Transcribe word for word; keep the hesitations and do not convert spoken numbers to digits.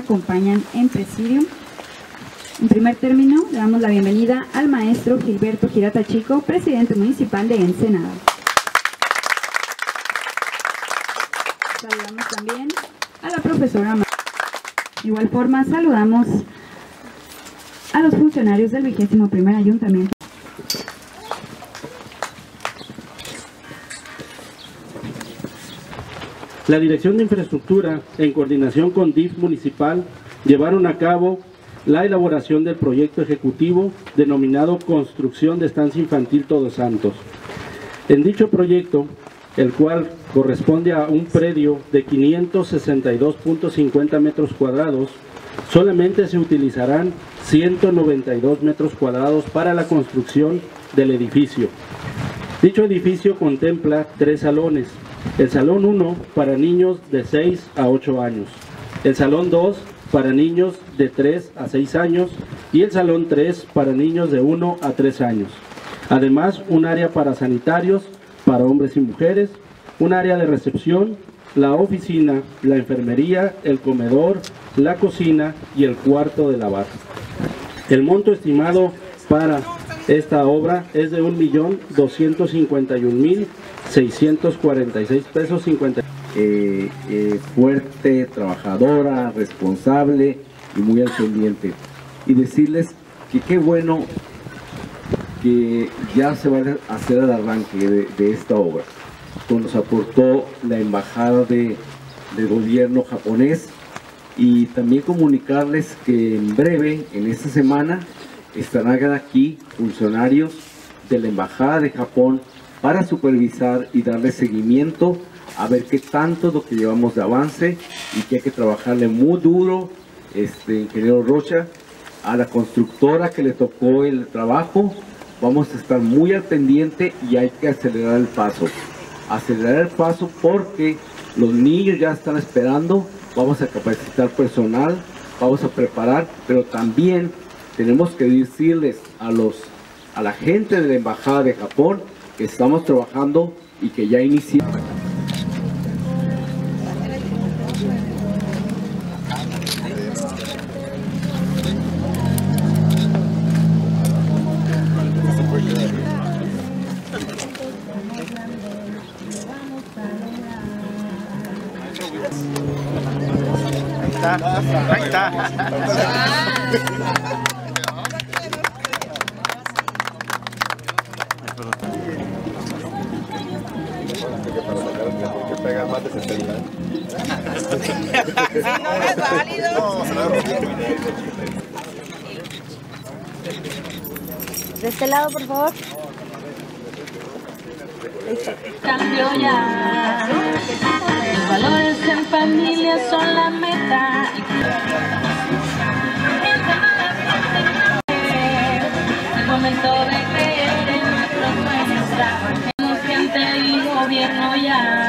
acompañan en presidium. En primer término, le damos la bienvenida al maestro Gilberto Girata Chico, presidente municipal de Ensenada. Saludamos también a la profesora. De igual forma, saludamos a los funcionarios del vigésimo primer ayuntamiento. La Dirección de Infraestructura, en coordinación con D I F municipal, llevaron a cabo la elaboración del proyecto ejecutivo denominado Construcción de Estancia Infantil Todos Santos. En dicho proyecto, el cual corresponde a un predio de quinientos sesenta y dos punto cincuenta metros cuadrados, solamente se utilizarán ciento noventa y dos metros cuadrados para la construcción del edificio. Dicho edificio contempla tres salones. El salón uno para niños de seis a ocho años, el salón dos para niños de tres a seis años y el salón tres para niños de uno a tres años. Además, un área para sanitarios, para hombres y mujeres, un área de recepción, la oficina, la enfermería, el comedor, la cocina y el cuarto de lavar. El monto estimado para esta obra es de un millón doscientos cincuenta y un mil seiscientos cuarenta y seis pesos cincuenta. Eh, eh, fuerte, trabajadora, responsable y muy al pendiente. Y decirles que qué bueno que ya se va a hacer el arranque de, de esta obra. Esto nos aportó la embajada de, del gobierno japonés, y también comunicarles que en breve, en esta semana, estarán aquí funcionarios de la embajada de Japón para supervisar y darle seguimiento a ver qué tanto es lo que llevamos de avance, y que hay que trabajarle muy duro, este ingeniero Rocha, a la constructora que le tocó el trabajo. Vamos a estar muy al pendiente y hay que acelerar el paso. Acelerar el paso porque los niños ya están esperando. Vamos a capacitar personal, vamos a preparar, pero también tenemos que decirles a, los, a la gente de la embajada de Japón que estamos trabajando y que ya iniciamos. Ahí está, ahí está. Que pega más de setenta. Si no es válido. De este lado, por favor. Cambio ya. Los valores en familia son la meta. El momento de creer en nuestros sueños. Consciente y gobierno ya.